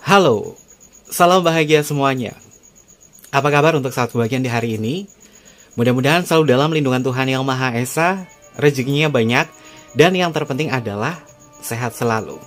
Halo, salam bahagia semuanya. Apa kabar untuk saat kebahagiaan di hari ini? Mudah-mudahan selalu dalam lindungan Tuhan Yang Maha Esa, rezekinya banyak, dan yang terpenting adalah sehat selalu.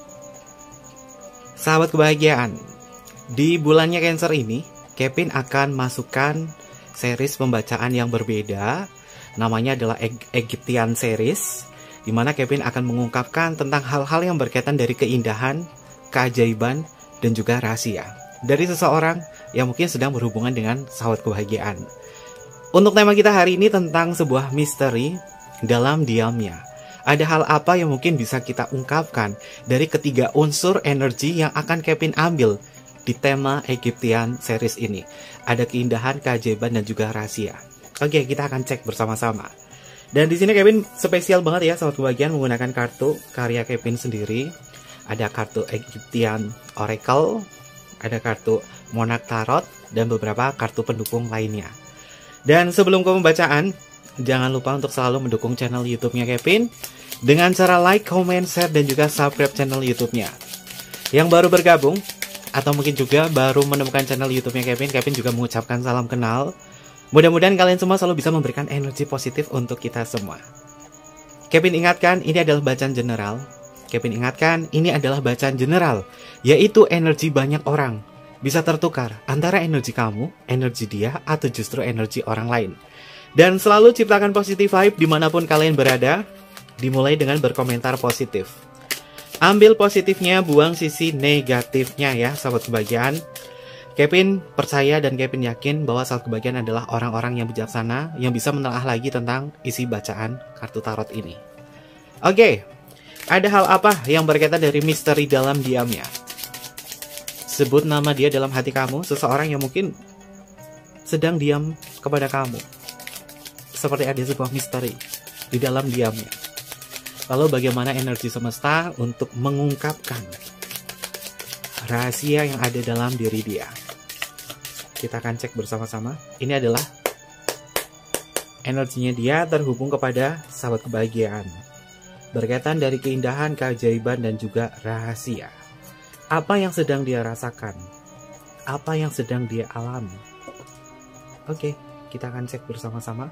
Sahabat kebahagiaan, di bulannya Cancer ini, Kevin akan masukkan series pembacaan yang berbeda. Namanya adalah Egyptian Series, di mana Kevin akan mengungkapkan tentang hal-hal yang berkaitan dari keindahan, keajaiban, dan juga rahasia dari seseorang yang mungkin sedang berhubungan dengan sahabat kebahagiaan. Untuk tema kita hari ini tentang sebuah misteri dalam diamnya. Ada hal apa yang mungkin bisa kita ungkapkan dari ketiga unsur energi yang akan Kevin ambil di tema Egyptian Series ini. Ada keindahan, keajaiban, dan juga rahasia. Oke, kita akan cek bersama-sama. Dan di sini Kevin spesial banget ya sahabat kebahagiaan menggunakan kartu karya Kevin sendiri. Ada kartu Egyptian Oracle, ada kartu Monarch Tarot, dan beberapa kartu pendukung lainnya. Dan sebelum ke pembacaan, jangan lupa untuk selalu mendukung channel YouTube-nya Kevin dengan cara like, comment, share, dan juga subscribe channel YouTube-nya. Yang baru bergabung, atau mungkin juga baru menemukan channel YouTube-nya Kevin juga mengucapkan salam kenal. Mudah-mudahan kalian semua selalu bisa memberikan energi positif untuk kita semua. Kevin ingatkan, ini adalah bacaan general. Kevin ingatkan, ini adalah bacaan general, yaitu energi banyak orang. Bisa tertukar antara energi kamu, energi dia, atau justru energi orang lain. Dan selalu ciptakan positive vibe dimanapun kalian berada, dimulai dengan berkomentar positif. Ambil positifnya, buang sisi negatifnya ya, sahabat kebahagiaan. Kevin percaya dan Kevin yakin bahwa sahabat kebahagiaan adalah orang-orang yang bijaksana, yang bisa menelaah lagi tentang isi bacaan kartu tarot ini. Oke. Ada hal apa yang berkaitan dari misteri dalam diamnya? Sebut nama dia dalam hati kamu, seseorang yang mungkin sedang diam kepada kamu. Seperti ada sebuah misteri di dalam diamnya. Lalu bagaimana energi semesta untuk mengungkapkan rahasia yang ada dalam diri dia? Kita akan cek bersama-sama. Ini adalah energinya dia terhubung kepada sahabat kebahagiaan. Berkaitan dari keindahan, keajaiban, dan juga rahasia. Apa yang sedang dia rasakan? Apa yang sedang dia alami? Oke, kita akan cek bersama-sama.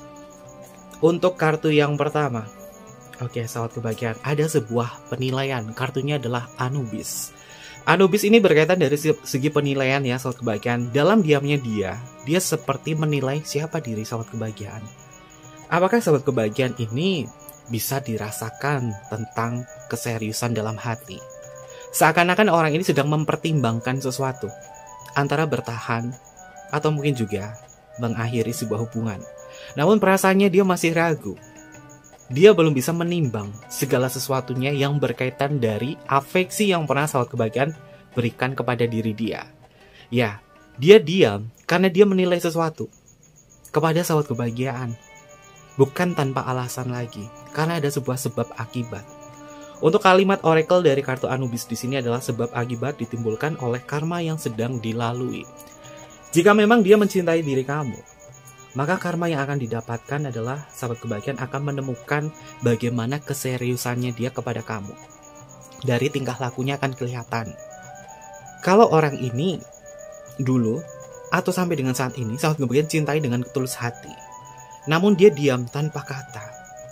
Untuk kartu yang pertama. Oke, sahabat kebahagiaan. Ada sebuah penilaian. Kartunya adalah Anubis. Anubis ini berkaitan dari segi penilaian ya, sahabat kebahagiaan. Dalam diamnya dia seperti menilai siapa diri sahabat kebahagiaan. Apakah sahabat kebahagiaan ini bisa dirasakan tentang keseriusan dalam hati? Seakan-akan orang ini sedang mempertimbangkan sesuatu, antara bertahan atau mungkin juga mengakhiri sebuah hubungan. Namun perasaannya dia masih ragu. Dia belum bisa menimbang segala sesuatunya yang berkaitan dari afeksi yang pernah sahabat kebahagiaan berikan kepada diri dia. Ya, dia diam karena dia menilai sesuatu kepada sahabat kebahagiaan. Bukan tanpa alasan lagi, karena ada sebuah sebab akibat. Untuk kalimat oracle dari kartu Anubis di sini adalah sebab akibat ditimbulkan oleh karma yang sedang dilalui. Jika memang dia mencintai diri kamu, maka karma yang akan didapatkan adalah sahabat kebahagiaan akan menemukan bagaimana keseriusannya dia kepada kamu. Dari tingkah lakunya akan kelihatan. Kalau orang ini dulu atau sampai dengan saat ini sahabat kebahagiaan cintai dengan tulus hati. Namun dia diam tanpa kata.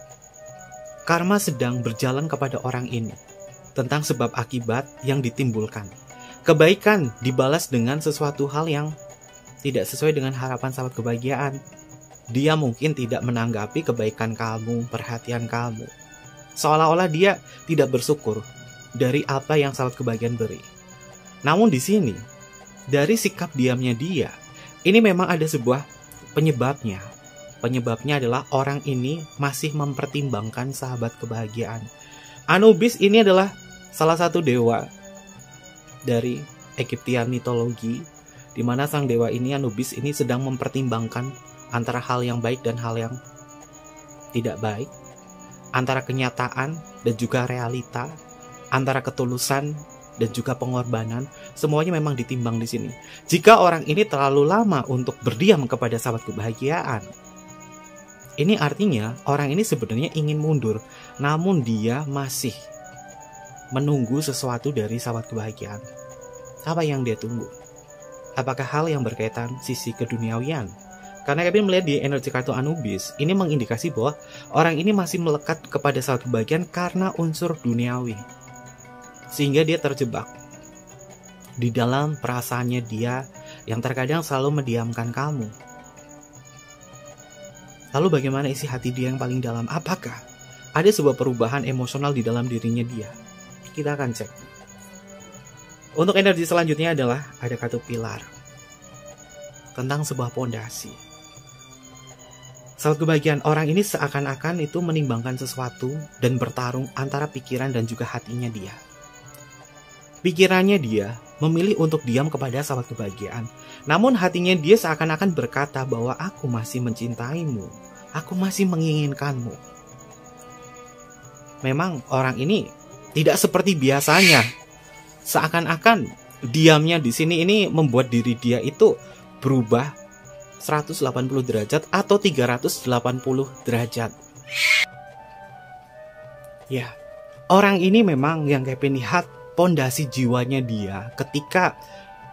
Karma sedang berjalan kepada orang ini tentang sebab akibat yang ditimbulkan. Kebaikan dibalas dengan sesuatu hal yang tidak sesuai dengan harapan sahabat kebahagiaan. Dia mungkin tidak menanggapi kebaikan kamu, perhatian kamu. Seolah-olah dia tidak bersyukur dari apa yang sahabat kebahagiaan beri. Namun di sini, dari sikap diamnya dia, ini memang ada sebuah penyebabnya. Penyebabnya adalah orang ini masih mempertimbangkan sahabat kebahagiaan. Anubis ini adalah salah satu dewa dari Egyptian mitologi, di mana sang dewa ini, Anubis ini sedang mempertimbangkan antara hal yang baik dan hal yang tidak baik, antara kenyataan dan juga realita, antara ketulusan dan juga pengorbanan. Semuanya memang ditimbang di sini. Jika orang ini terlalu lama untuk berdiam kepada sahabat kebahagiaan, ini artinya orang ini sebenarnya ingin mundur, namun dia masih menunggu sesuatu dari sahabat kebahagiaan. Apa yang dia tunggu? Apakah hal yang berkaitan sisi keduniawian? Karena Kevin melihat di energi kartu Anubis, ini mengindikasi bahwa orang ini masih melekat kepada sahabat kebahagiaan karena unsur duniawi. Sehingga dia terjebak di dalam perasaannya dia yang terkadang selalu mendiamkan kamu. Lalu bagaimana isi hati dia yang paling dalam? Apakah ada sebuah perubahan emosional di dalam dirinya dia? Kita akan cek. Untuk energi selanjutnya adalah ada kartu pilar. Tentang sebuah pondasi. Sahabat kebahagiaan, orang ini seakan-akan itu menimbangkan sesuatu dan bertarung antara pikiran dan juga hatinya dia. Pikirannya dia memilih untuk diam kepada sahabat kebahagiaan. Namun hatinya dia seakan-akan berkata bahwa aku masih mencintaimu. Aku masih menginginkanmu. Memang orang ini tidak seperti biasanya. Seakan-akan diamnya di sini ini membuat diri dia itu berubah 180 derajat atau 380 derajat. Ya, orang ini memang yang Kevin lihat pondasi jiwanya dia ketika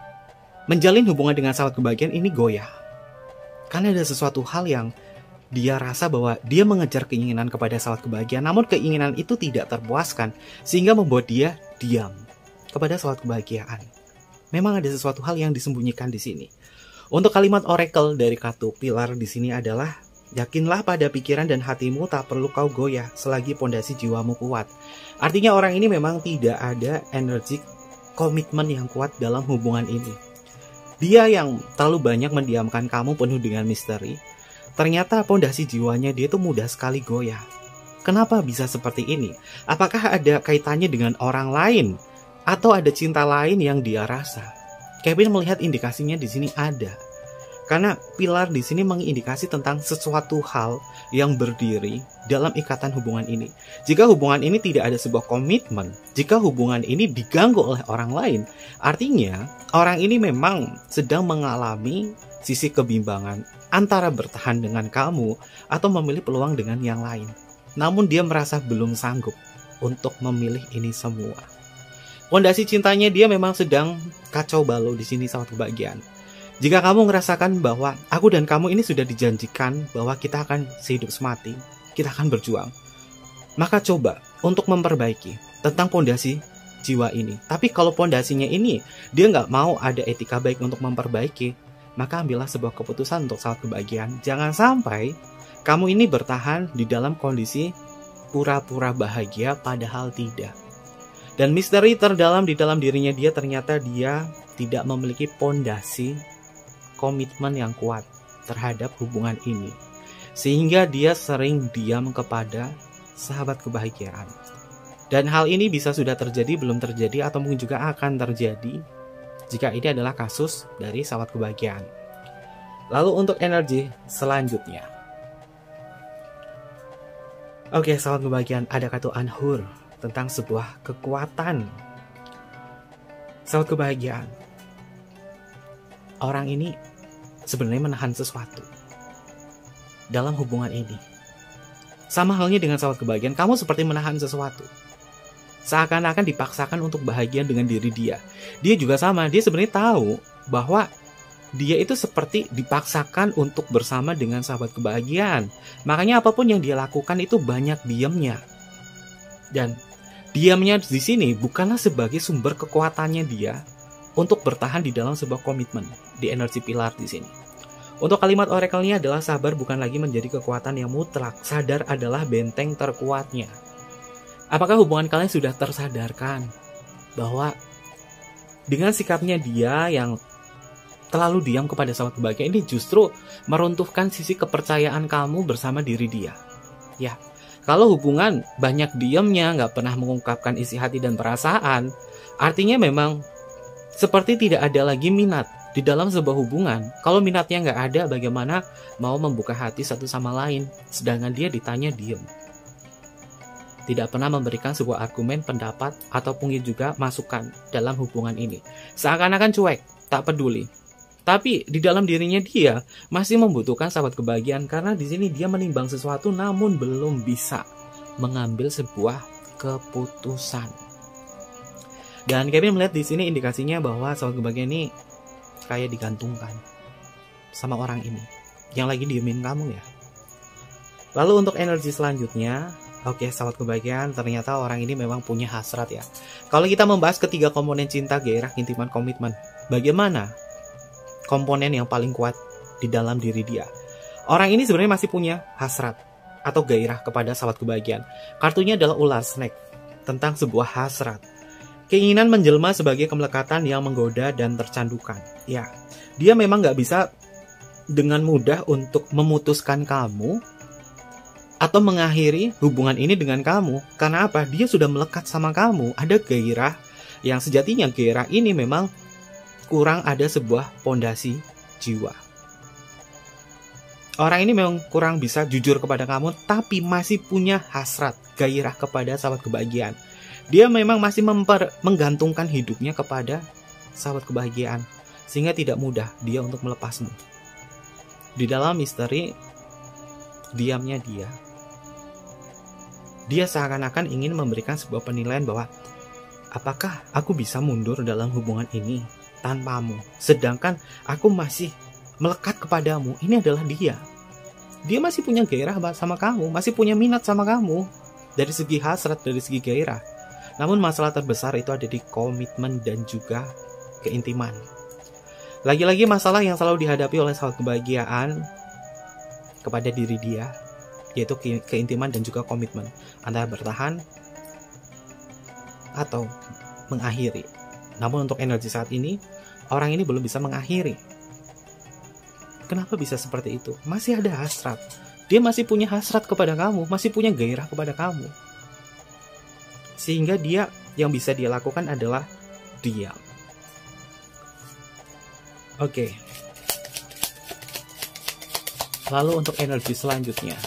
menjalin hubungan dengan sahabat kebahagiaan ini goyah. Karena ada sesuatu hal yang dia rasa bahwa dia mengejar keinginan kepada sahabat kebahagiaan, namun keinginan itu tidak terpuaskan sehingga membuat dia diam kepada sahabat kebahagiaan. Memang ada sesuatu hal yang disembunyikan di sini. Untuk kalimat oracle dari kartu pilar di sini adalah, yakinlah pada pikiran dan hatimu, tak perlu kau goyah selagi pondasi jiwamu kuat. Artinya orang ini memang tidak ada energi komitmen yang kuat dalam hubungan ini. Dia yang terlalu banyak mendiamkan kamu penuh dengan misteri. Ternyata pondasi jiwanya dia itu mudah sekali goyah. Kenapa bisa seperti ini? Apakah ada kaitannya dengan orang lain? Atau ada cinta lain yang dia rasa? Kevin melihat indikasinya di sini ada. Karena pilar di sini mengindikasi tentang sesuatu hal yang berdiri dalam ikatan hubungan ini. Jika hubungan ini tidak ada sebuah komitmen, jika hubungan ini diganggu oleh orang lain, artinya orang ini memang sedang mengalami sisi kebimbangan antara bertahan dengan kamu atau memilih peluang dengan yang lain. Namun dia merasa belum sanggup untuk memilih ini semua. Pondasi cintanya dia memang sedang kacau balau di sini sahabat kebahagiaan. Jika kamu merasakan bahwa aku dan kamu ini sudah dijanjikan bahwa kita akan sehidup semati, kita akan berjuang, maka coba untuk memperbaiki tentang pondasi jiwa ini. Tapi kalau pondasinya ini dia nggak mau ada etika baik untuk memperbaiki, maka ambillah sebuah keputusan untuk sahabat kebahagiaan. Jangan sampai kamu ini bertahan di dalam kondisi pura-pura bahagia padahal tidak. Dan misteri terdalam di dalam dirinya dia ternyata dia tidak memiliki pondasi komitmen yang kuat terhadap hubungan ini. Sehingga dia sering diam kepada sahabat kebahagiaan. Dan hal ini bisa sudah terjadi, belum terjadi, atau mungkin juga akan terjadi jika ini adalah kasus dari sahabat kebahagiaan. Lalu untuk energi selanjutnya. Oke, sahabat kebahagiaan, ada kartu Anhur. Tentang sebuah kekuatan. Sahabat kebahagiaan, orang ini sebenarnya menahan sesuatu dalam hubungan ini. Sama halnya dengan sahabat kebahagiaan, kamu seperti menahan sesuatu. Seakan-akan dipaksakan untuk bahagia dengan diri dia. Dia juga sama, dia sebenarnya tahu bahwa dia itu seperti dipaksakan untuk bersama dengan sahabat kebahagiaan. Makanya apapun yang dia lakukan itu banyak diamnya. Dan diamnya di sini bukanlah sebagai sumber kekuatannya dia untuk bertahan di dalam sebuah komitmen di energi pilar di sini. Untuk kalimat oracle-nya adalah sabar bukan lagi menjadi kekuatan yang mutlak, sadar adalah benteng terkuatnya. Apakah hubungan kalian sudah tersadarkan bahwa dengan sikapnya dia yang terlalu diam kepada sahabat kebahagiaan ini justru meruntuhkan sisi kepercayaan kamu bersama diri dia? Ya. Kalau hubungan banyak diamnya, nggak pernah mengungkapkan isi hati dan perasaan, artinya memang seperti tidak ada lagi minat di dalam sebuah hubungan. Kalau minatnya nggak ada, bagaimana mau membuka hati satu sama lain, sedangkan dia ditanya diam. Tidak pernah memberikan sebuah argumen, pendapat, ataupun juga masukan dalam hubungan ini. Seakan-akan cuek, tak peduli. Tapi di dalam dirinya dia masih membutuhkan sahabat kebahagiaan karena di sini dia menimbang sesuatu namun belum bisa mengambil sebuah keputusan. Dan Kevin melihat di sini indikasinya bahwa sahabat kebahagiaan ini kayak digantungkan sama orang ini yang lagi diemin kamu ya. Lalu untuk energi selanjutnya, oke sahabat kebahagiaan, ternyata orang ini memang punya hasrat ya. Kalau kita membahas ketiga komponen cinta, gairah, intiman, komitmen, bagaimana komponen yang paling kuat di dalam diri dia? Orang ini sebenarnya masih punya hasrat atau gairah kepada sahabat kebahagiaan. Kartunya adalah ular snake, tentang sebuah hasrat. Keinginan menjelma sebagai kemelekatan yang menggoda dan tercandukan. Ya, dia memang gak bisa dengan mudah untuk memutuskan kamu atau mengakhiri hubungan ini dengan kamu. Karena apa? Dia sudah melekat sama kamu. Ada gairah yang sejatinya gairah ini memang kurang ada sebuah pondasi jiwa. Orang ini memang kurang bisa jujur kepada kamu, tapi masih punya hasrat, gairah kepada sahabat kebahagiaan. Dia memang masih menggantungkan hidupnya kepada sahabat kebahagiaan, sehingga tidak mudah dia untuk melepasmu. Di dalam misteri diamnya dia seakan-akan ingin memberikan sebuah penilaian bahwa apakah aku bisa mundur dalam hubungan ini tanpamu, sedangkan aku masih melekat kepadamu. Ini adalah dia masih punya gairah sama kamu, masih punya minat sama kamu dari segi hasrat, dari segi gairah. Namun masalah terbesar itu ada di komitmen dan juga keintiman. Lagi-lagi masalah yang selalu dihadapi oleh sahabat kebahagiaan kepada diri dia, yaitu keintiman dan juga komitmen, antara bertahan atau mengakhiri. Namun untuk energi saat ini, orang ini belum bisa mengakhiri. Kenapa bisa seperti itu? Masih ada hasrat. Dia masih punya hasrat kepada kamu, masih punya gairah kepada kamu. Sehingga dia yang bisa dia lakukan adalah diam. Oke. Lalu untuk energi selanjutnya.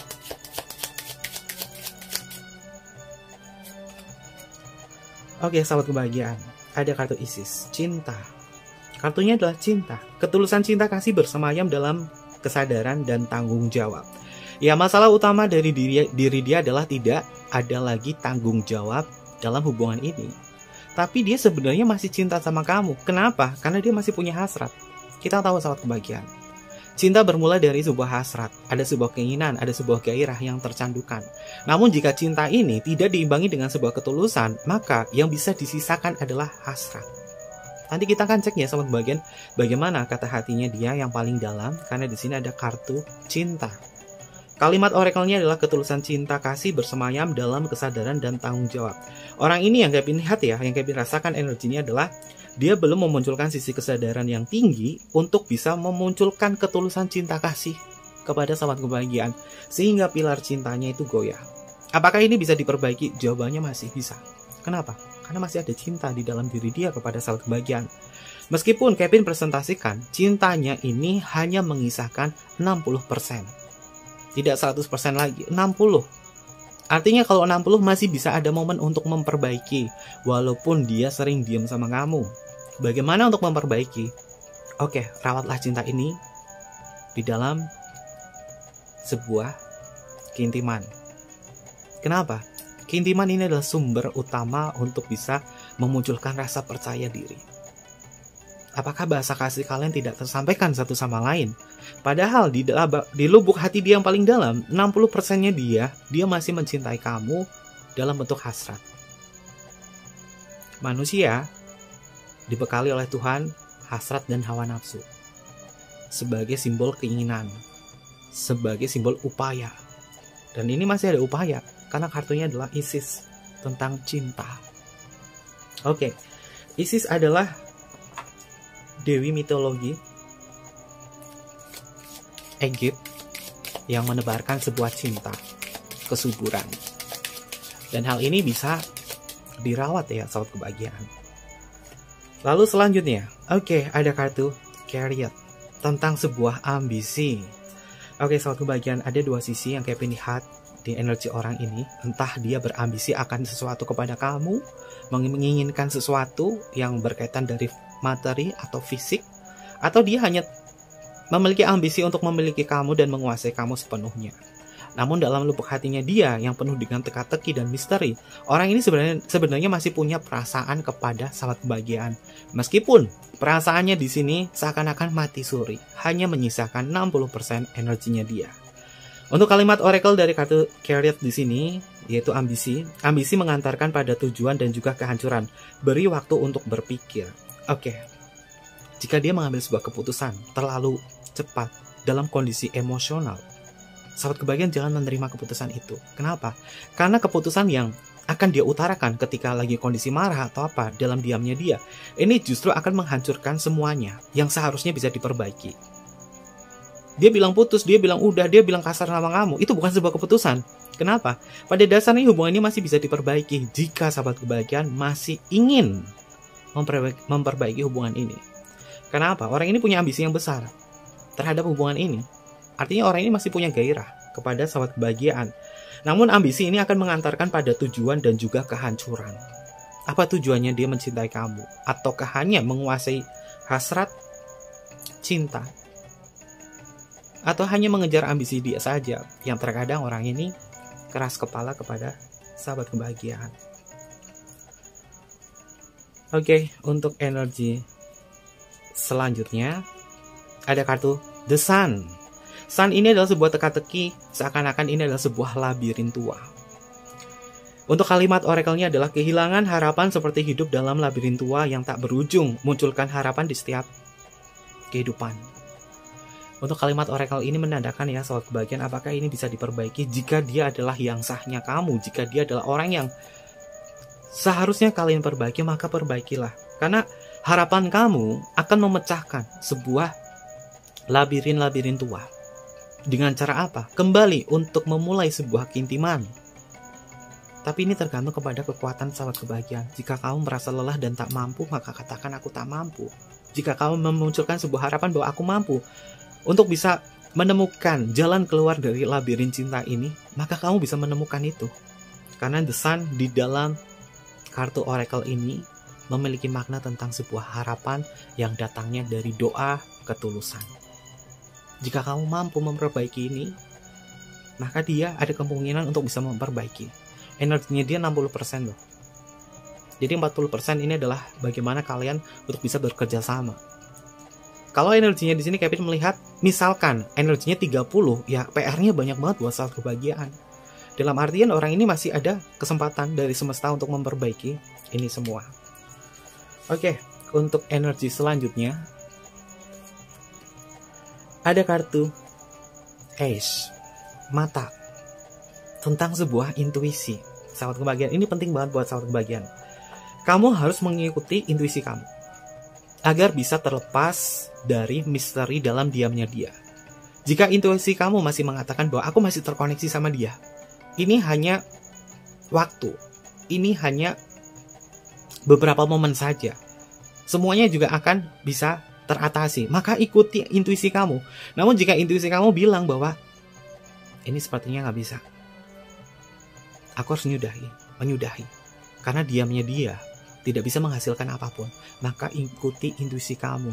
Oke, sahabat kebahagiaan. Ada kartu Isis, cinta. Kartunya adalah cinta. Ketulusan cinta kasih bersemayam dalam kesadaran dan tanggung jawab. Ya, masalah utama dari diri dia adalah tidak ada lagi tanggung jawab dalam hubungan ini. Tapi dia sebenarnya masih cinta sama kamu. Kenapa? Karena dia masih punya hasrat. Kita tahu sahabat kebahagiaan. Cinta bermula dari sebuah hasrat. Ada sebuah keinginan, ada sebuah gairah yang tercandukan. Namun jika cinta ini tidak diimbangi dengan sebuah ketulusan, maka yang bisa disisakan adalah hasrat. Nanti kita akan cek ya sahabat kebahagiaan, bagaimana kata hatinya dia yang paling dalam, karena di sini ada kartu cinta. Kalimat oracle-nya adalah ketulusan cinta kasih bersemayam dalam kesadaran dan tanggung jawab. Orang ini yang Kevin lihat ya, yang Kevin rasakan energinya adalah dia belum memunculkan sisi kesadaran yang tinggi untuk bisa memunculkan ketulusan cinta kasih kepada sahabat kebahagiaan, sehingga pilar cintanya itu goyah. Apakah ini bisa diperbaiki? Jawabannya masih bisa. Kenapa? Karena masih ada cinta di dalam diri dia kepada sahabat kebahagiaan. Meskipun Kevin presentasikan, cintanya ini hanya mengisahkan 60%. Tidak 100% lagi, 60%. Artinya kalau 60 masih bisa ada momen untuk memperbaiki, walaupun dia sering diam sama kamu. Bagaimana untuk memperbaiki? Oke, rawatlah cinta ini di dalam sebuah keintiman. Kenapa? Keintiman ini adalah sumber utama untuk bisa memunculkan rasa percaya diri. Apakah bahasa kasih kalian tidak tersampaikan satu sama lain? Padahal di lubuk hati dia yang paling dalam, 60%-nya dia masih mencintai kamu dalam bentuk hasrat. Manusia dibekali oleh Tuhan hasrat dan hawa nafsu sebagai simbol keinginan, sebagai simbol upaya. Dan ini masih ada upaya, karena kartunya adalah Isis, tentang cinta. Oke, Isis adalah dewi mitologi Egypt yang menebarkan sebuah cinta, kesuburan. Dan hal ini bisa dirawat ya sahabat kebahagiaan. Lalu selanjutnya, oke, ada kartu Chariot, tentang sebuah ambisi. Oke, sahabat kebahagiaan, ada dua sisi yang Kevin lihat di energi orang ini. Entah dia berambisi akan sesuatu kepada kamu, menginginkan sesuatu yang berkaitan dari materi atau fisik, atau dia hanya memiliki ambisi untuk memiliki kamu dan menguasai kamu sepenuhnya. Namun dalam lubuk hatinya dia yang penuh dengan teka-teki dan misteri, orang ini sebenarnya masih punya perasaan kepada sahabat kebahagiaan. Meskipun perasaannya di sini seakan-akan mati suri, hanya menyisakan 60% energinya dia. Untuk kalimat oracle dari kartu Chariot di sini, yaitu ambisi. Ambisi mengantarkan pada tujuan dan juga kehancuran. Beri waktu untuk berpikir. Oke. Jika dia mengambil sebuah keputusan terlalu cepat dalam kondisi emosional, sahabat kebahagiaan jangan menerima keputusan itu. Kenapa? Karena keputusan yang akan dia utarakan ketika lagi kondisi marah atau apa dalam diamnya dia, ini justru akan menghancurkan semuanya yang seharusnya bisa diperbaiki. Dia bilang putus, dia bilang udah, dia bilang kasar sama kamu. Itu bukan sebuah keputusan. Kenapa? Pada dasarnya hubungan ini masih bisa diperbaiki jika sahabat kebahagiaan masih ingin memperbaiki hubungan ini. Kenapa? Orang ini punya ambisi yang besar terhadap hubungan ini. Artinya orang ini masih punya gairah kepada sahabat kebahagiaan. Namun ambisi ini akan mengantarkan pada tujuan dan juga kehancuran. Apa tujuannya dia mencintai kamu? Ataukah hanya menguasai hasrat cinta? Atau hanya mengejar ambisi dia saja, yang terkadang orang ini keras kepala kepada sahabat kebahagiaan. Oke, untuk energi selanjutnya ada kartu The Sun. Sun ini adalah sebuah teka-teki, seakan-akan ini adalah sebuah labirin tua. Untuk kalimat oracle-nya adalah kehilangan harapan seperti hidup dalam labirin tua yang tak berujung, munculkan harapan di setiap kehidupan. Untuk kalimat oracle ini menandakan ya sahabat kebahagiaan, apakah ini bisa diperbaiki jika dia adalah yang sahnya kamu, jika dia adalah orang yang seharusnya kalian perbaiki, maka perbaikilah. Karena harapan kamu akan memecahkan sebuah labirin-labirin tua. Dengan cara apa? Kembali untuk memulai sebuah keintiman. Tapi ini tergantung kepada kekuatan sahabat kebahagiaan. Jika kamu merasa lelah dan tak mampu, maka katakan aku tak mampu. Jika kamu memunculkan sebuah harapan bahwa aku mampu untuk bisa menemukan jalan keluar dari labirin cinta ini, maka kamu bisa menemukan itu. Karena The Sun di dalam kartu oracle ini memiliki makna tentang sebuah harapan yang datangnya dari doa ketulusan. Jika kamu mampu memperbaiki ini, maka dia ada kemungkinan untuk bisa memperbaiki. Energinya dia 60% loh. Jadi 40% ini adalah bagaimana kalian untuk bisa bekerja sama. Kalau energinya di sini Kevin melihat, misalkan energinya 30, ya PR-nya banyak banget buat sahabat kebahagiaan. Dalam artian orang ini masih ada kesempatan dari semesta untuk memperbaiki ini semua. Oke, untuk energi selanjutnya ada kartu Ace, mata, tentang sebuah intuisi. Sahabat kebahagiaan ini penting banget buat sahabat kebahagiaan. Kamu harus mengikuti intuisi kamu agar bisa terlepas dari misteri dalam diamnya dia. Jika intuisi kamu masih mengatakan bahwa aku masih terkoneksi sama dia, ini hanya waktu, ini hanya beberapa momen saja, semuanya juga akan bisa teratasi. Maka ikuti intuisi kamu. Namun jika intuisi kamu bilang bahwa ini sepertinya nggak bisa, aku harus menyudahi, karena diamnya dia tidak bisa menghasilkan apapun, maka ikuti intuisi kamu.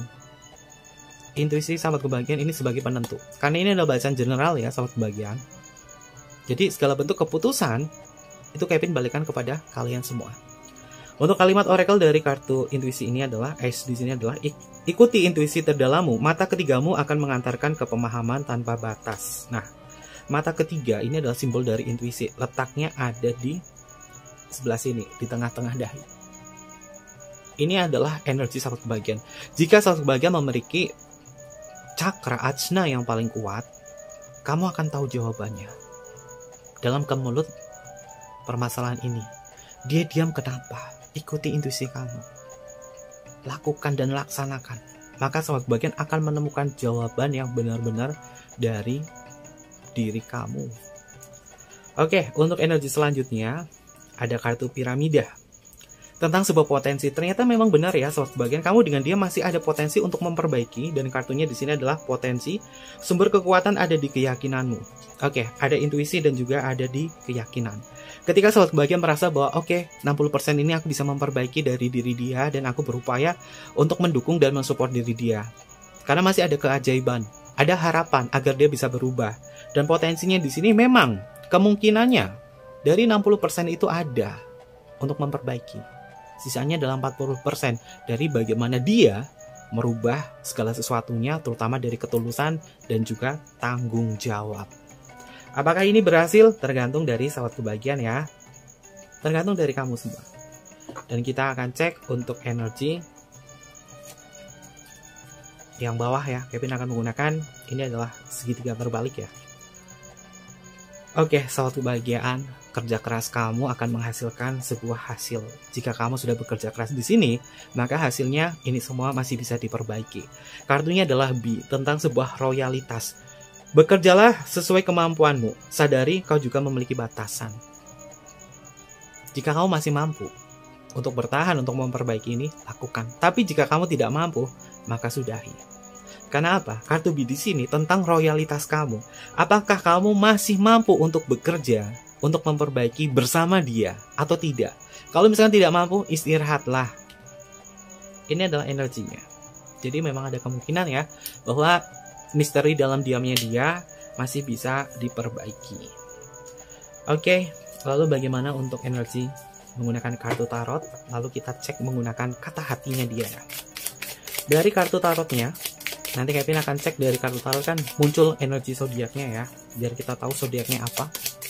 Intuisi sahabat kebahagiaan ini sebagai penentu. Karena ini adalah bahasan general ya sahabat kebahagiaan. Jadi segala bentuk keputusan itu Kevin balikan kepada kalian semua. Untuk kalimat oracle dari kartu intuisi ini adalah Ace di sini adalah ikuti intuisi terdalammu, mata ketigamu akan mengantarkan ke pemahaman tanpa batas. Nah, mata ketiga ini adalah simbol dari intuisi. Letaknya ada di sebelah sini, di tengah-tengah dahi. Ini adalah energi sahabat kebahagiaan. Jika sahabat kebahagiaan memiliki cakra ajna yang paling kuat, kamu akan tahu jawabannya. Dalam kemulut permasalahan ini, dia diam kenapa? Ikuti intuisi kamu. Lakukan dan laksanakan. Maka sahabat kebahagiaan akan menemukan jawaban yang benar-benar dari diri kamu. Oke, untuk energi selanjutnya ada kartu piramida. Tentang sebuah potensi. Ternyata memang benar ya sahabat kebahagiaan, kamu dengan dia masih ada potensi untuk memperbaiki, dan kartunya di sini adalah potensi. Sumber kekuatan ada di keyakinanmu. Oke, ada intuisi dan juga ada di keyakinan. Ketika sahabat kebahagiaan merasa bahwa 60% ini aku bisa memperbaiki dari diri dia, dan aku berupaya untuk mendukung dan mensupport diri dia. Karena masih ada keajaiban, ada harapan agar dia bisa berubah. Dan potensinya di sini memang kemungkinannya dari 60% itu ada untuk memperbaiki. Sisanya adalah 40% dari bagaimana dia merubah segala sesuatunya, terutama dari ketulusan dan juga tanggung jawab. Apakah ini berhasil? Tergantung dari sahabat kebahagiaan ya. Tergantung dari kamu semua. Dan kita akan cek untuk energi yang bawah ya. Kevin akan menggunakan, ini adalah segitiga terbalik ya. Oke, sahabat kebahagiaan, kerja keras kamu akan menghasilkan sebuah hasil. Jika kamu sudah bekerja keras di sini, maka hasilnya ini semua masih bisa diperbaiki. Kartunya adalah B, tentang sebuah royalitas. Bekerjalah sesuai kemampuanmu. Sadari kau juga memiliki batasan. Jika kamu masih mampu untuk bertahan, untuk memperbaiki ini, lakukan. Tapi jika kamu tidak mampu, maka sudahi. Karena apa? Kartu B di sini tentang royalitas kamu. Apakah kamu masih mampu untuk bekerja, untuk memperbaiki bersama dia, atau tidak? Kalau misalnya tidak mampu, istirahatlah. Ini adalah energinya. Jadi memang ada kemungkinan ya, bahwa misteri dalam diamnya dia masih bisa diperbaiki. Oke, lalu bagaimana untuk energi menggunakan kartu tarot? Lalu kita cek menggunakan kata hatinya dia. Dari kartu tarotnya, nanti Kevin akan cek dari kartu tarot kan muncul energi zodiaknya ya, biar kita tahu zodiaknya apa.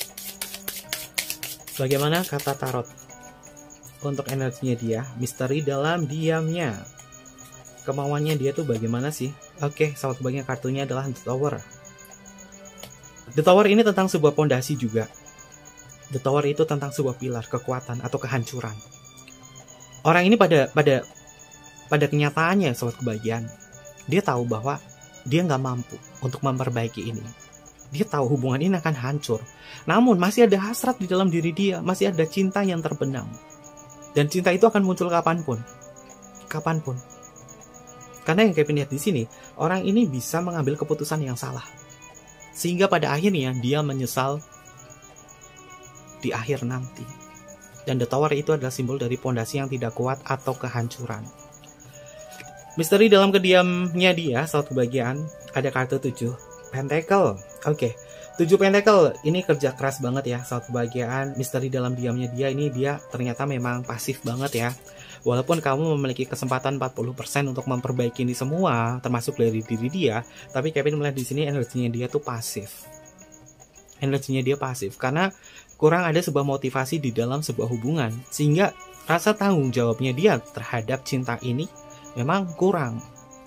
Bagaimana kata tarot untuk energinya dia, misteri dalam diamnya, kemauannya dia tuh bagaimana sih? Oke, sahabat kebahagiaan, kartunya adalah The Tower. The Tower ini tentang sebuah pondasi juga. The Tower itu tentang sebuah pilar, kekuatan atau kehancuran. Orang ini pada kenyataannya, sahabat kebahagiaan, dia tahu bahwa dia nggak mampu untuk memperbaiki ini. Dia tahu hubungan ini akan hancur. Namun masih ada hasrat di dalam diri dia. Masih ada cinta yang terbenam. Dan cinta itu akan muncul kapanpun. Kapanpun. Karena yang Kevin lihat di sini, orang ini bisa mengambil keputusan yang salah. Sehingga pada akhirnya dia menyesal di akhir nanti. Dan The Tower itu adalah simbol dari pondasi yang tidak kuat atau kehancuran. Misteri dalam kediamnya dia, sahabat kebahagiaan, ada kartu 7 Pentacle. Oke, 7 Pentacle ini kerja keras banget ya, sahabat kebahagiaan. Misteri dalam diamnya dia ini, dia ternyata memang pasif banget ya. Walaupun kamu memiliki kesempatan 40% untuk memperbaiki ini semua, termasuk dari diri dia, tapi Kevin melihat di sini energinya dia tuh pasif. Energinya dia pasif karena kurang ada sebuah motivasi di dalam sebuah hubungan, sehingga rasa tanggung jawabnya dia terhadap cinta ini memang kurang.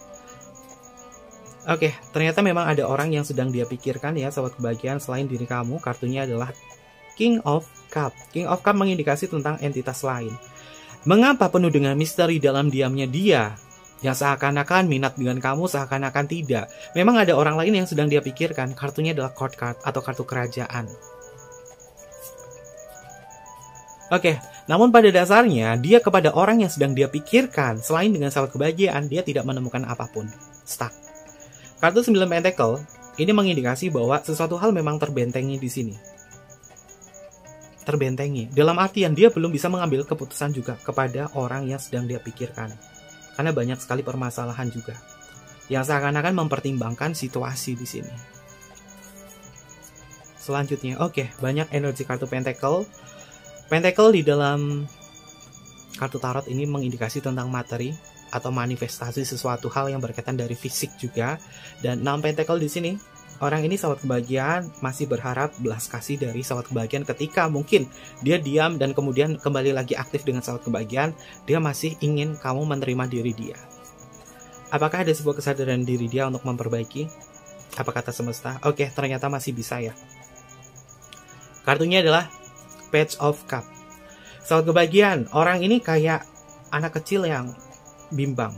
Oke, ternyata memang ada orang yang sedang dia pikirkan ya, sahabat kebahagiaan, selain diri kamu. Kartunya adalah King of Cup. King of Cup mengindikasi tentang entitas lain. Mengapa penuh dengan misteri dalam diamnya dia? Yang seakan-akan minat dengan kamu, seakan-akan tidak. Memang ada orang lain yang sedang dia pikirkan. Kartunya adalah Court Card atau kartu kerajaan. Oke, namun pada dasarnya dia kepada orang yang sedang dia pikirkan, selain dengan sahabat kebahagiaan, dia tidak menemukan apapun. Stuck. Kartu 9 Pentacle ini mengindikasi bahwa sesuatu hal memang terbentengi di sini. Terbentengi. Dalam artian dia belum bisa mengambil keputusan juga kepada orang yang sedang dia pikirkan. Karena banyak sekali permasalahan juga yang seakan-akan mempertimbangkan situasi di sini. Selanjutnya, oke, banyak energi kartu Pentacle. Pentacle di dalam kartu tarot ini mengindikasi tentang materi atau manifestasi sesuatu hal yang berkaitan dari fisik juga. Dan 6 Pentacle di sini, orang ini sahabat kebahagiaan masih berharap belas kasih dari sahabat kebahagiaan ketika mungkin dia diam dan kemudian kembali lagi aktif dengan sahabat kebahagiaan, dia masih ingin kamu menerima diri dia. Apakah ada sebuah kesadaran diri dia untuk memperbaiki? Apa kata semesta? Oke, ternyata masih bisa ya. Kartunya adalah Page of Cup. Sahabat kebahagiaan, orang ini kayak anak kecil yang bimbang.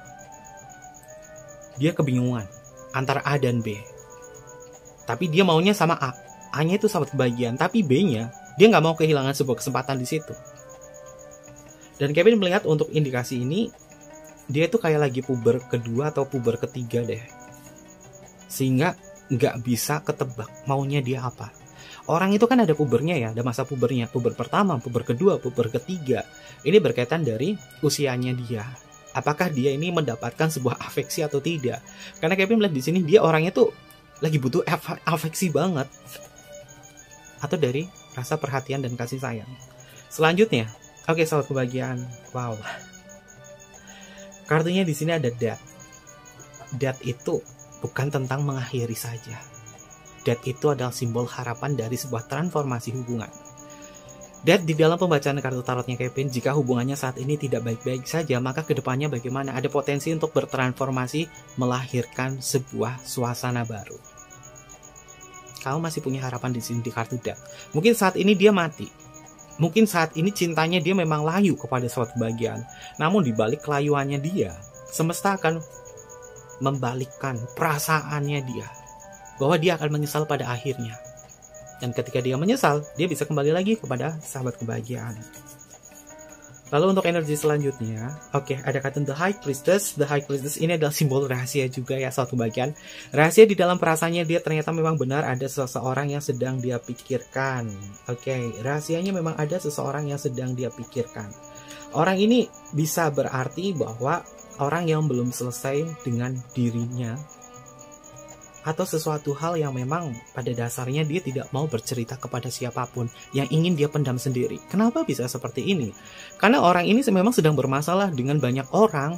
Dia kebingungan antara A dan B. Tapi dia maunya sama A. A-nya itu sahabat kebahagiaan, tapi B-nya dia nggak mau kehilangan sebuah kesempatan di situ. Dan Kevin melihat untuk indikasi ini, dia itu kayak lagi puber kedua atau puber ketiga deh. Sehingga nggak bisa ketebak maunya dia apa. Orang itu kan ada pubernya ya, ada masa pubernya. Puber pertama, puber kedua, puber ketiga. Ini berkaitan dari usianya dia. Apakah dia ini mendapatkan sebuah afeksi atau tidak? Karena Kevin melihat di sini dia orangnya tuh lagi butuh afeksi banget, atau dari rasa perhatian dan kasih sayang. Selanjutnya, oke, soal kebahagiaan. Wow. Kartunya di sini ada Death. Death itu bukan tentang mengakhiri saja. Death itu adalah simbol harapan dari sebuah transformasi hubungan. Death di dalam pembacaan kartu tarotnya Kevin, jika hubungannya saat ini tidak baik-baik saja, maka kedepannya bagaimana? Ada potensi untuk bertransformasi, melahirkan sebuah suasana baru. Kamu masih punya harapan di sini di kartu Death. Mungkin saat ini dia mati. Mungkin saat ini cintanya dia memang layu kepada suatu kebahagiaan. Namun di balik kelayuannya dia, semesta akan membalikkan perasaannya dia, bahwa dia akan menyesal pada akhirnya. Dan ketika dia menyesal, dia bisa kembali lagi kepada sahabat kebahagiaan. Lalu untuk energi selanjutnya, oke, ada kata The High Priestess. The High Priestess ini adalah simbol rahasia juga ya, suatu bagian. Rahasia di dalam perasaannya dia ternyata memang benar ada seseorang yang sedang dia pikirkan. Oke, rahasianya memang ada seseorang yang sedang dia pikirkan. Orang ini bisa berarti bahwa orang yang belum selesai dengan dirinya, atau sesuatu hal yang memang pada dasarnya dia tidak mau bercerita kepada siapapun, yang ingin dia pendam sendiri. Kenapa bisa seperti ini? Karena orang ini memang sedang bermasalah dengan banyak orang.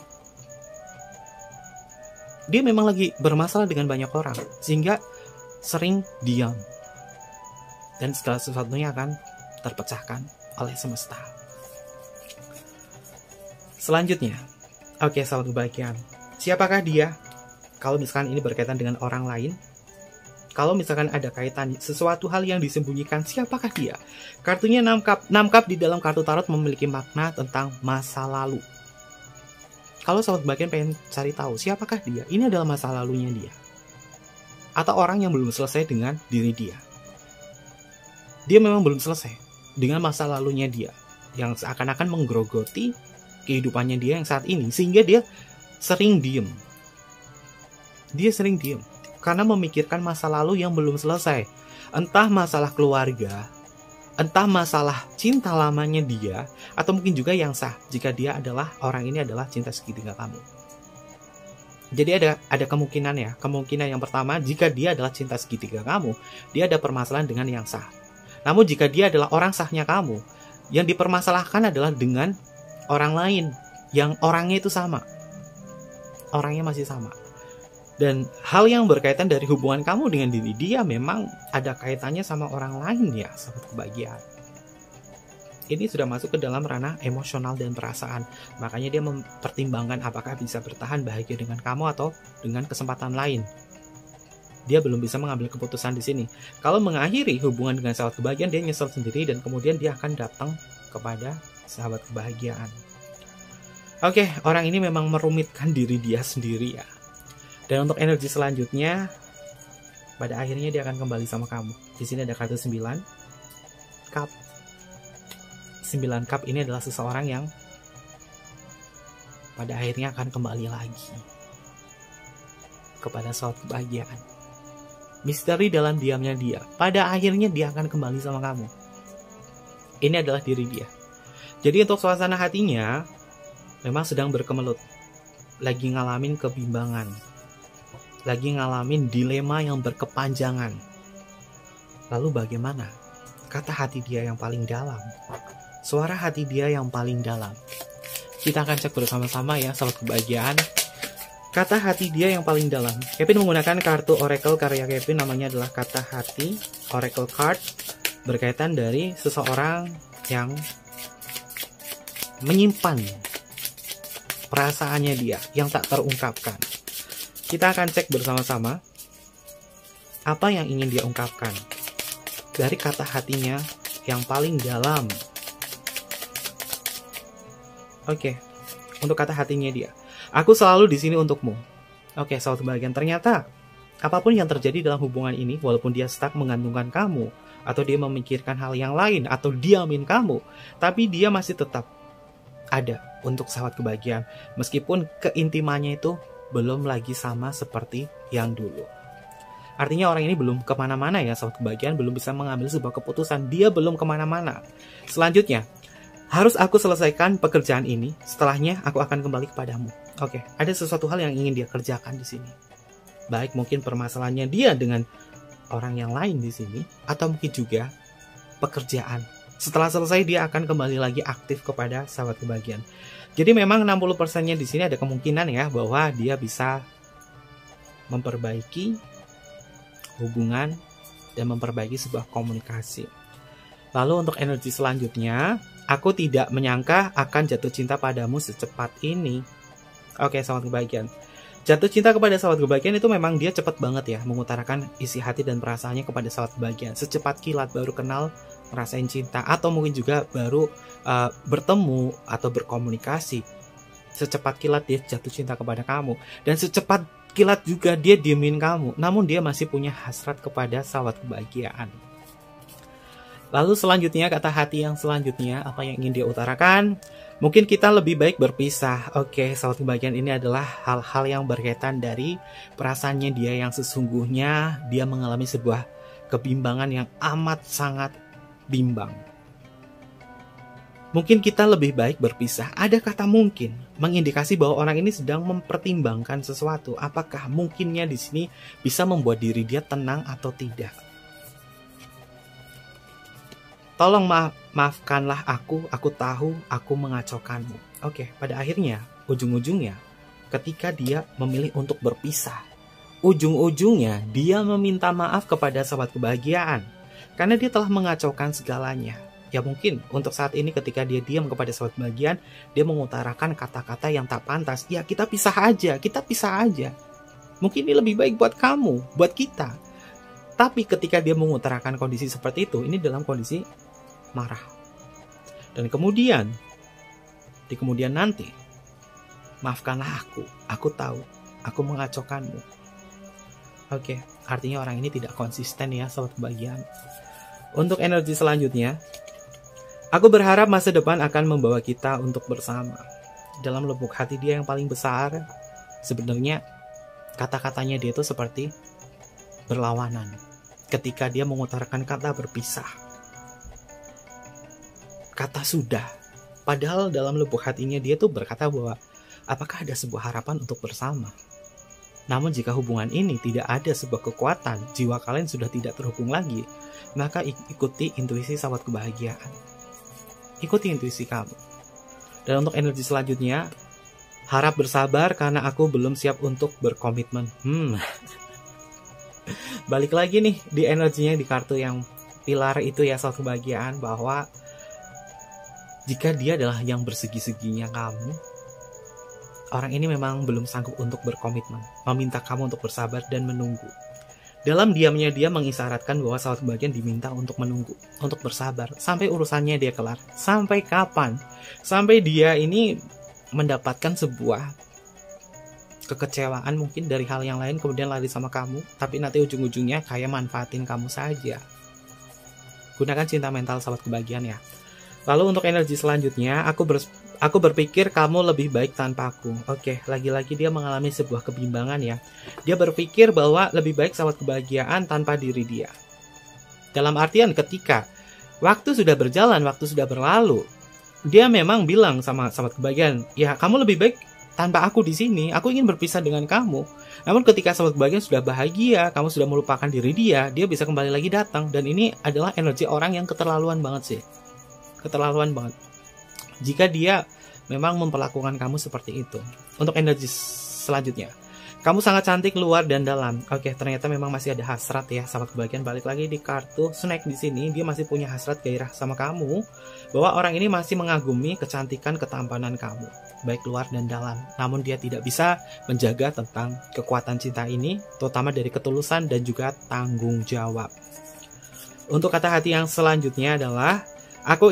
Dia memang lagi bermasalah dengan banyak orang, sehingga sering diam. Dan segala sesuatunya akan terpecahkan oleh semesta. Selanjutnya, oke, sahabat kebahagiaan. Siapakah dia? Kalau misalkan ini berkaitan dengan orang lain, kalau misalkan ada kaitan sesuatu hal yang disembunyikan, siapakah dia? Kartunya 6 cup. 6 cup di dalam kartu tarot memiliki makna tentang masa lalu. Kalau sahabat kebahagiaan pengen cari tahu siapakah dia, ini adalah masa lalunya dia. Atau orang yang belum selesai dengan diri dia. Dia memang belum selesai dengan masa lalunya dia, yang seakan-akan menggerogoti kehidupannya dia yang saat ini, sehingga dia sering diem. Dia sering diem karena memikirkan masa lalu yang belum selesai. Entah masalah keluarga, entah masalah cinta lamanya dia, atau mungkin juga yang sah jika dia adalah orang ini adalah cinta segitiga kamu. Jadi ada kemungkinan ya. Kemungkinan yang pertama, jika dia adalah cinta segitiga kamu, dia ada permasalahan dengan yang sah. Namun jika dia adalah orang sahnya kamu, yang dipermasalahkan adalah dengan orang lain yang orangnya itu sama. Orangnya masih sama. Dan hal yang berkaitan dari hubungan kamu dengan diri dia memang ada kaitannya sama orang lain ya, sahabat kebahagiaan. Ini sudah masuk ke dalam ranah emosional dan perasaan. Makanya dia mempertimbangkan apakah bisa bertahan bahagia dengan kamu atau dengan kesempatan lain. Dia belum bisa mengambil keputusan di sini. Kalau mengakhiri hubungan dengan sahabat kebahagiaan, dia nyesel sendiri dan kemudian dia akan datang kepada sahabat kebahagiaan. Oke, orang ini memang merumitkan diri dia sendiri ya. Dan untuk energi selanjutnya, pada akhirnya dia akan kembali sama kamu. Di sini ada kartu 9 cup. 9 cup ini adalah seseorang yang pada akhirnya akan kembali lagi kepada suatu kebahagiaan. Misteri dalam diamnya dia. Pada akhirnya dia akan kembali sama kamu. Ini adalah diri dia. Jadi untuk suasana hatinya memang sedang berkemelut. Lagi ngalamin kebimbangan. Lagi ngalamin dilema yang berkepanjangan. Lalu bagaimana? Kata hati dia yang paling dalam. Suara hati dia yang paling dalam. Kita akan cek bersama-sama ya, sahabat kebahagiaan. Kata hati dia yang paling dalam. Kevin menggunakan kartu Oracle karya Kevin, namanya adalah Kata Hati Oracle Card. Berkaitan dari seseorang yang menyimpan perasaannya dia yang tak terungkapkan. Kita akan cek bersama-sama apa yang ingin dia ungkapkan dari kata hatinya yang paling dalam. Oke, untuk kata hatinya dia. Aku selalu di sini untukmu. Oke, sahabat kebahagiaan, ternyata apapun yang terjadi dalam hubungan ini, walaupun dia stuck menggantungkan kamu, atau dia memikirkan hal yang lain, atau diamin kamu, tapi dia masih tetap ada untuk sahabat kebahagiaan. Meskipun keintimannya itu belum lagi sama seperti yang dulu. Artinya orang ini belum kemana-mana ya, sahabat kebahagiaan, belum bisa mengambil sebuah keputusan. Dia belum kemana-mana. Selanjutnya, Harus aku selesaikan pekerjaan ini, setelahnya aku akan kembali kepadamu. Oke, ada sesuatu hal yang ingin dia kerjakan di sini. Baik mungkin permasalahannya dia dengan orang yang lain di sini, atau mungkin juga pekerjaan. Setelah selesai dia akan kembali lagi aktif kepada sahabat kebahagiaan. Jadi memang 60%-nya di sini ada kemungkinan ya bahwa dia bisa memperbaiki hubungan dan memperbaiki sebuah komunikasi. Lalu untuk energi selanjutnya, aku tidak menyangka akan jatuh cinta padamu secepat ini. Oke, sahabat kebahagiaan. Jatuh cinta kepada sahabat kebahagiaan itu memang dia cepat banget ya mengutarakan isi hati dan perasaannya kepada sahabat kebahagiaan. Secepat kilat baru kenal, ngerasain cinta, atau mungkin juga baru bertemu atau berkomunikasi. Secepat kilat dia jatuh cinta kepada kamu, dan secepat kilat juga dia diemin kamu. Namun dia masih punya hasrat kepada sahabat kebahagiaan. Lalu selanjutnya, kata hati yang selanjutnya, apa yang ingin dia utarakan? Mungkin kita lebih baik berpisah. Oke, sahabat kebahagiaan, ini adalah hal-hal yang berkaitan dari perasaannya dia yang sesungguhnya. Dia mengalami sebuah kebimbangan yang amat sangat bimbang. Mungkin kita lebih baik berpisah. Ada kata mungkin mengindikasi bahwa orang ini sedang mempertimbangkan sesuatu. Apakah mungkinnya di sini bisa membuat diri dia tenang atau tidak? Tolong maafkanlah aku tahu aku mengacaukanmu. Oke, pada akhirnya, ujung-ujungnya, ketika dia memilih untuk berpisah, ujung-ujungnya dia meminta maaf kepada sahabat kebahagiaan. Karena dia telah mengacaukan segalanya. Ya mungkin untuk saat ini ketika dia diam kepada sahabat kebahagiaan, dia mengutarakan kata-kata yang tak pantas. Ya kita pisah aja. Mungkin ini lebih baik buat kamu, buat kita. Tapi ketika dia mengutarakan kondisi seperti itu, ini dalam kondisi marah. Dan kemudian, di kemudian nanti, maafkanlah aku tahu, aku mengacaukanmu. Oke, artinya orang ini tidak konsisten ya, sahabat kebahagiaan. Untuk energi selanjutnya, aku berharap masa depan akan membawa kita untuk bersama. Dalam lubuk hati dia yang paling besar, sebenarnya kata-katanya dia itu seperti berlawanan. Ketika dia mengutarakan kata berpisah, kata sudah. Padahal dalam lubuk hatinya dia tuh berkata bahwa apakah ada sebuah harapan untuk bersama. Namun jika hubungan ini tidak ada sebuah kekuatan, jiwa kalian sudah tidak terhubung lagi, maka ikuti intuisi sahabat kebahagiaan. Ikuti intuisi kamu. Dan untuk energi selanjutnya, harap bersabar karena aku belum siap untuk berkomitmen. Balik lagi nih di energinya di kartu yang pilar itu ya, sahabat kebahagiaan, bahwa jika dia adalah yang bersegi-seginya kamu, orang ini memang belum sanggup untuk berkomitmen, meminta kamu untuk bersabar dan menunggu. Dalam diamnya dia mengisyaratkan bahwa sahabat kebahagiaan diminta untuk menunggu, untuk bersabar, sampai urusannya dia kelar. Sampai kapan? Sampai dia ini mendapatkan sebuah kekecewaan mungkin dari hal yang lain, kemudian lari sama kamu, tapi nanti ujung-ujungnya kayak manfaatin kamu saja. Gunakan cinta mental sahabat kebahagiaan ya. Lalu untuk energi selanjutnya, aku berpikir kamu lebih baik tanpa aku. Oke, lagi-lagi dia mengalami sebuah kebimbangan ya. Dia berpikir bahwa lebih baik sahabat kebahagiaan tanpa diri dia. Dalam artian ketika waktu sudah berjalan, waktu sudah berlalu, dia memang bilang sama sahabat kebahagiaan, ya kamu lebih baik tanpa aku di sini. Aku ingin berpisah dengan kamu. Namun ketika sahabat kebahagiaan sudah bahagia, kamu sudah melupakan diri dia bisa kembali lagi datang. Dan ini adalah energi orang yang keterlaluan banget sih. Keterlaluan banget jika dia memang memperlakukan kamu seperti itu. Untuk energi selanjutnya, kamu sangat cantik luar dan dalam. Oke, ternyata memang masih ada hasrat ya, sahabat kebahagiaan. Balik lagi di kartu Snake di sini, dia masih punya hasrat gairah sama kamu, bahwa orang ini masih mengagumi kecantikan ketampanan kamu, baik luar dan dalam. Namun dia tidak bisa menjaga tentang kekuatan cinta ini, terutama dari ketulusan dan juga tanggung jawab. Untuk kata hati yang selanjutnya adalah Aku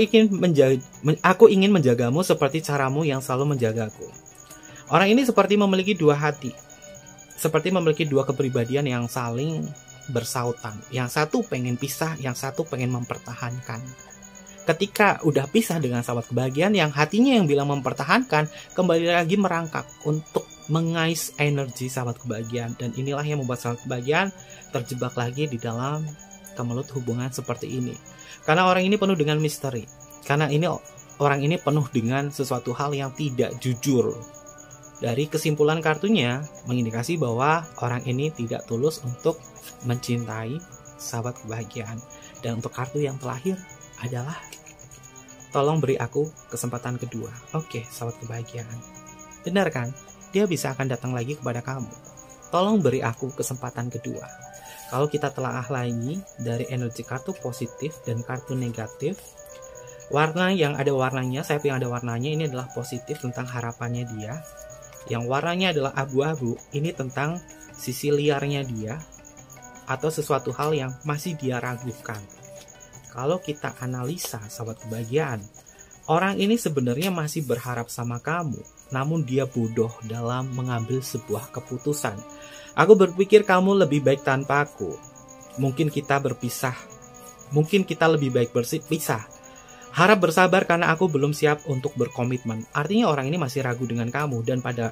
ingin menjagamu seperti caramu yang selalu menjagaku. Orang ini seperti memiliki dua hati. Seperti memiliki dua kepribadian yang saling bersautan. Yang satu pengen pisah, yang satu pengen mempertahankan. Ketika udah pisah dengan sahabat kebahagiaan, yang hatinya yang bilang mempertahankan, kembali lagi merangkak untuk mengais energi sahabat kebahagiaan. Dan inilah yang membuat sahabat kebahagiaan terjebak lagi di dalam kemelut hubungan seperti ini. Karena orang ini penuh dengan misteri. Karena ini orang ini penuh dengan sesuatu hal yang tidak jujur. Dari kesimpulan kartunya mengindikasi bahwa orang ini tidak tulus untuk mencintai sahabat kebahagiaan. Dan untuk kartu yang terakhir adalah tolong beri aku kesempatan kedua. Oke, sahabat kebahagiaan. Benar kan? Dia bisa akan datang lagi kepada kamu. Tolong beri aku kesempatan kedua. Kalau kita telaah lagi dari energi kartu positif dan kartu negatif, warna yang ada warnanya, sayap yang ada warnanya ini adalah positif tentang harapannya dia. Yang warnanya adalah abu-abu, ini tentang sisi liarnya dia atau sesuatu hal yang masih dia ragukan. Kalau kita analisa sahabat kebahagiaan, orang ini sebenarnya masih berharap sama kamu, namun dia bodoh dalam mengambil sebuah keputusan. Aku berpikir kamu lebih baik tanpa aku. Mungkin kita berpisah. Mungkin kita lebih baik berpisah. Harap bersabar karena aku belum siap untuk berkomitmen. Artinya orang ini masih ragu dengan kamu dan pada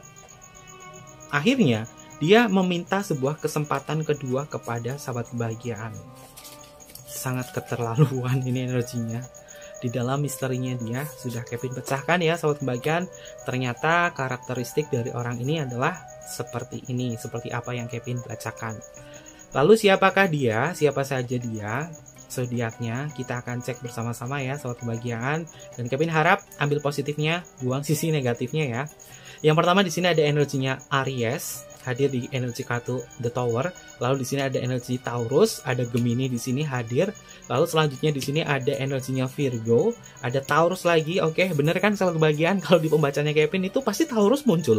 akhirnya dia meminta sebuah kesempatan kedua kepada sahabat kebahagiaan. Sangat keterlaluan ini energinya. Di dalam misterinya dia sudah Kevin pecahkan ya sahabat kebahagiaan. Ternyata karakteristik dari orang ini adalah seperti ini, seperti apa yang Kevin bacakan. Lalu siapakah dia? Siapa saja dia? Zodiaknya kita akan cek bersama-sama ya sahabat kebahagiaan. Dan Kevin harap ambil positifnya, buang sisi negatifnya ya. Yang pertama di sini ada energinya Aries, hadir di energi kartu The Tower. Lalu di sini ada energi Taurus, ada Gemini di sini hadir. Lalu selanjutnya di sini ada energinya Virgo, ada Taurus lagi. Oke, bener kan sahabat kebahagiaan kalau di pembacanya Kevin itu pasti Taurus muncul.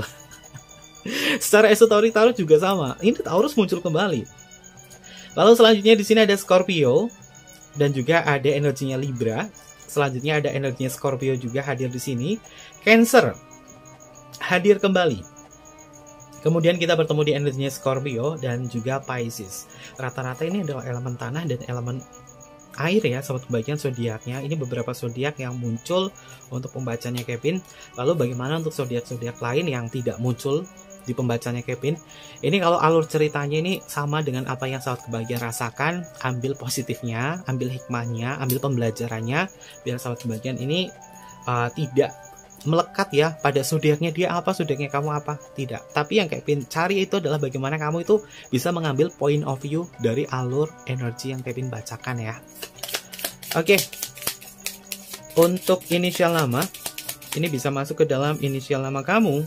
Secara esoterik Taurus juga sama. Ini Taurus muncul kembali. Lalu selanjutnya di sini ada Scorpio dan juga ada energinya Libra. Selanjutnya ada energinya Scorpio juga hadir di sini. Cancer hadir kembali. Kemudian kita bertemu di energinya Scorpio dan juga Pisces. Rata-rata ini adalah elemen tanah dan elemen air ya sahabat kebahagiaan zodiaknya. Ini beberapa zodiak yang muncul untuk pembacanya Kevin. Lalu bagaimana untuk zodiak-zodiak lain yang tidak muncul di pembacanya Kevin? Ini kalau alur ceritanya ini sama dengan apa yang sahabat kebahagiaan rasakan. Ambil positifnya, ambil hikmahnya, ambil pembelajarannya, biar sahabat kebahagiaan ini tidak melekat ya pada zodiaknya dia apa, zodiaknya kamu apa, tidak. Tapi yang Kevin cari itu adalah bagaimana kamu itu bisa mengambil point of view dari alur energi yang Kevin bacakan ya. Oke, untuk inisial nama ini bisa masuk ke dalam inisial nama kamu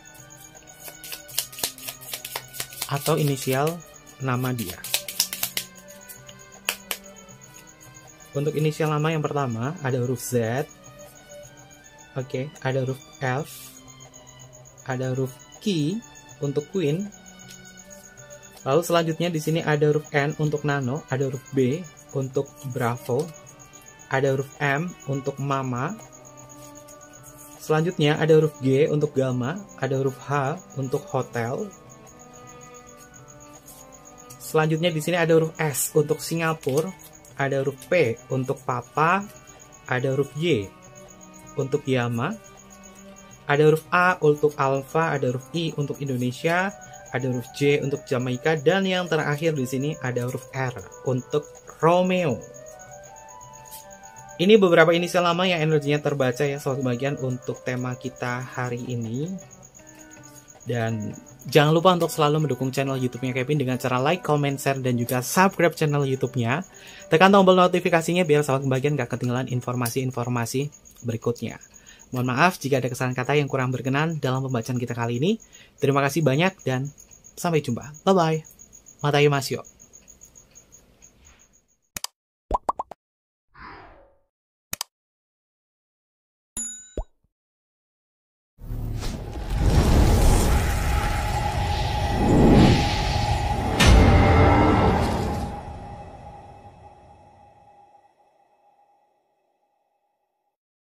atau inisial nama dia. Untuk inisial nama yang pertama ada huruf Z. Oke, ada huruf F, ada huruf Q untuk Queen. Lalu selanjutnya di sini ada huruf N untuk Nano, ada huruf B untuk Bravo, ada huruf M untuk Mama. Selanjutnya ada huruf G untuk Galma, ada huruf H untuk Hotel. Selanjutnya di sini ada huruf S untuk Singapura, ada huruf P untuk Papa, ada huruf Y untuk Yama, ada huruf A untuk Alpha, ada huruf I untuk Indonesia, ada huruf J untuk Jamaika, dan yang terakhir di sini ada huruf R untuk Romeo. Ini beberapa inisial nama yang energinya terbaca ya sobat kebahagiaan untuk tema kita hari ini. Dan jangan lupa untuk selalu mendukung channel YouTube-nya Kevin dengan cara like, comment, share, dan juga subscribe channel YouTube-nya. Tekan tombol notifikasinya biar sahabat kebahagiaan gak ketinggalan informasi-informasi berikutnya. Mohon maaf jika ada kesalahan kata yang kurang berkenan dalam pembacaan kita kali ini. Terima kasih banyak dan sampai jumpa. Bye-bye. Matayo Masyo.